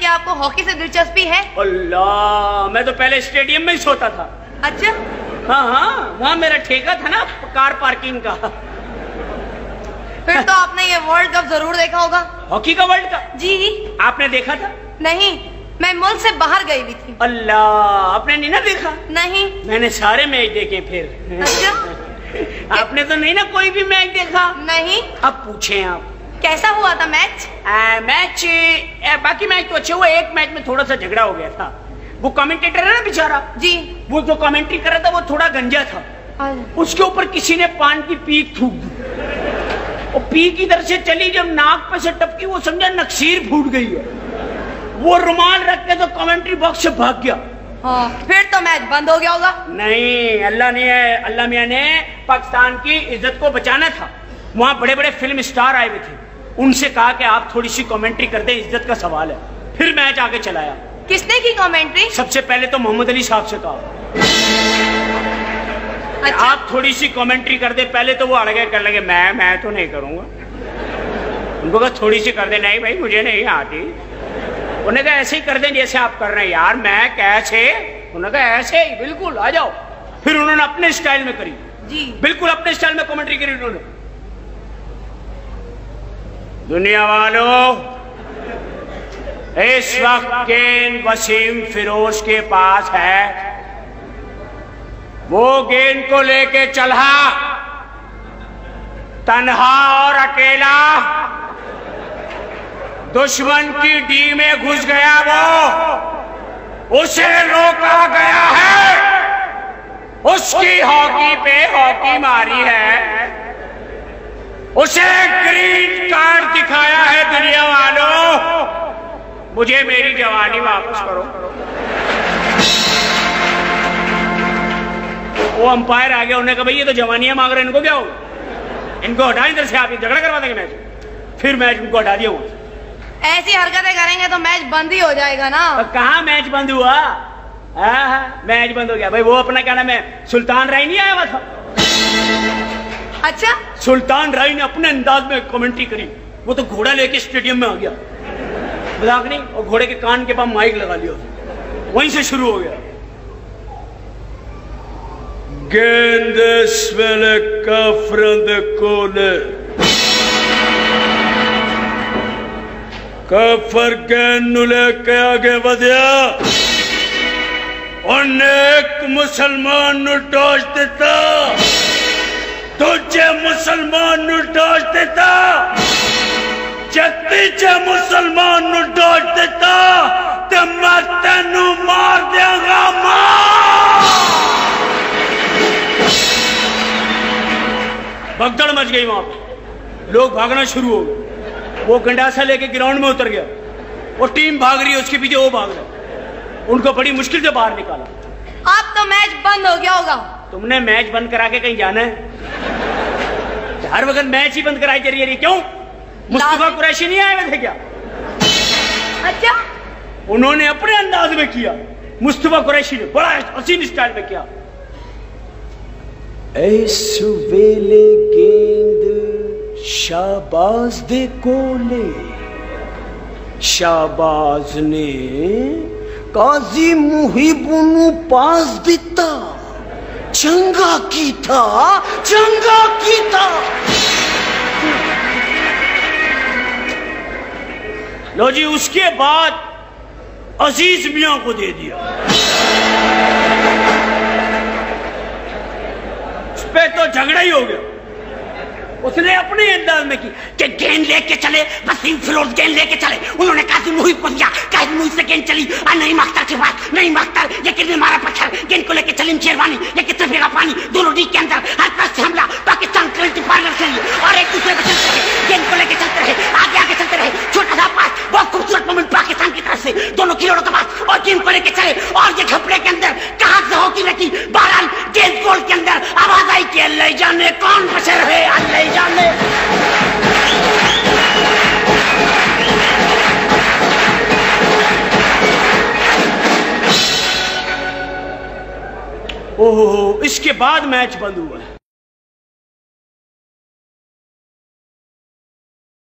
क्या आपको हॉकी से दिलचस्पी है? अल्लाह, मैं तो पहले स्टेडियम में ही सोता था। अच्छा? हाँ हाँ, वहाँ मेरा ठेका था ना कार पार्किंग का। फिर तो आपने ये वर्ल्ड कप जरूर देखा होगा। हॉकी का वर्ल्ड कप? जी। आपने देखा था? नहीं, मैं मुल्क से बाहर गई हुई थी। अल्लाह, आपने नहीं ना देखा? नहीं। मैंने सारे मैच देखे फिर। अच्छा? आपने तो नहीं ना कोई भी मैच देखा? नहीं। अब पूछें आप, कैसा हुआ था मैच? बाकी मैच तो अच्छे हुए, एक मैच में थोड़ा सा झगड़ा हो गया था। वो कमेंटेटर है ना बेचारा जी, वो जो कमेंट्री कर रहा था वो थोड़ा गंजा था। उसके ऊपर किसी ने पान की पीक थूक दी और पीक इधर से चली, जब नाक पे से टपकी वो समझा नक्सीर फूट गई है। वो रुमाल रख के तो कमेंट्री बॉक्स से भाग गया। हाँ, फिर तो मैच बंद हो गया होगा। नहीं, अल्लाह मियां ने पाकिस्तान की इज्जत को बचाना था। वहाँ बड़े बड़े फिल्म स्टार आए हुए थे, उनसे कहा कि आप थोड़ी सी कमेंट्री कर दें, इज्जत का सवाल है। फिर मैच आगे चलाया। किसने की कमेंट्री? सबसे पहले तो मोहम्मद अली साहब से कहा, अच्छा? आप थोड़ी सी कमेंट्री कर दे। पहले तो वो अड़ गए, कर लगे मैं तो नहीं करूंगा। उनको कहा थोड़ी सी कर दे। नहीं भाई, मुझे नहीं आती। उन्होंने कहा ऐसे ही कर दें जैसे आप कर रहे हैं। यार मैं कैसे? उन्होंने कहा ऐसे ही, बिल्कुल आ जाओ। फिर उन्होंने अपने स्टाइल में करी जी, बिल्कुल अपने स्टाइल में कमेंट्री करी उन्होंने। दुनिया वालों, इस वक्त गेंद वसीम फिरोज के पास है। वो गेंद को लेके चला, तन्हा और अकेला दुश्मन की डी में घुस गया। वो उसे रोका गया है, उसकी हॉकी पे हॉकी मारी है, उसे ग्रीन कार्ड दिखाया है। दुनिया वालों, मुझे मेरी जवानी वापस करो। वो अंपायर आ गया, उन्होंने कहा भाई ये तो जवानियां मांग रहे हैं, इनको क्या हो, इनको हटा इधर से, आप झगड़ा करवा देंगे मैच। फिर मैच उनको हटा दिया। ऐसी हरकतें करेंगे तो मैच बंद ही हो जाएगा ना। तो कहाँ मैच बंद हुआ? मैच बंद हो गया भाई। वो अपना क्या नाम है, सुल्तान राय नहीं आया हुआ था? अच्छा? सुल्तान राय ने अपने अंदाज में कमेंट्री करी। वो तो घोड़ा लेके स्टेडियम में आ गया, मजाक नहीं, और घोड़े के कान के पास माइक लगा लिया, वहीं से शुरू हो गया। गेंद स्वेले कफरंद कोले कफर गेंद नु लेके आगे बढ़िया, एक मुसलमान नु टॉस देता, दूजे मुसलमान नु टॉस देता, तीजे मुसलमान नु टॉस देता ते मैं तेनू मार देगा। भगदड़ मच गई वहां पर, लोग भागना शुरू हो गए। वो गंडासा लेके ग्राउंड में उतर गया, वो टीम भाग रही है, उसके पीछे वो भाग रहा। उनको बड़ी मुश्किल से बाहर निकाला। अब तो मैच बंद हो गया होगा। तुमने मैच बंद करा के कहीं जाना है? हर वक्त मैच ही बंद कराई जा रही है। क्यों? मुस्तफा कुरैशी नहीं आए हुए थे क्या? अच्छा? उन्होंने अपने अंदाज में किया, मुस्तफा कुरैशी ने बड़ा हसीन स्टाइल में किया। ऐस वेले गेंद शाहबाज दे कोले, शाहबाज ने काजी मुहिबुनु पास दिता, चंगा की था, चंगा की था। लो जी, उसके बाद अजीज मियां को दे दिया। उस पे तो झगड़ा ही हो गया। उसने अपने अंदाज में की कि गेंद लेके चले, वसीम फिरोज गेंद लेके चले। उन्होंने कासिम मुहिब को दिया, कासिम मुहिब से गेंद चली, नहीं अख्तर के पास, नहीं अख्तर ये किसने मारा पत्थर, गेंद को लेके चलीम शेरवानी, ये किसने फेंका पानी, दोनों डी के अंदर हर पास से हमला, पाकिस्तान क्रिकेट पार्लर से और एक दूसरे पे चलते रहे, गेंद को लेके चलते रहे, आगे आगे चलते रहे, छोटा सा पास, बहुत खूबसूरत मोमेंट पाकिस्तान की तरफ से, दोनों खिलाड़ियों के पास, और गेंद को लेके चले, और ये घपले के अंदर कहां से हॉकी रखी, बहरहाल गेंद गोल के अंदर आवाज आई कि ले जाने कौन बचे रहे, ले जाने। ओहो, इसके बाद मैच बंद हुआ।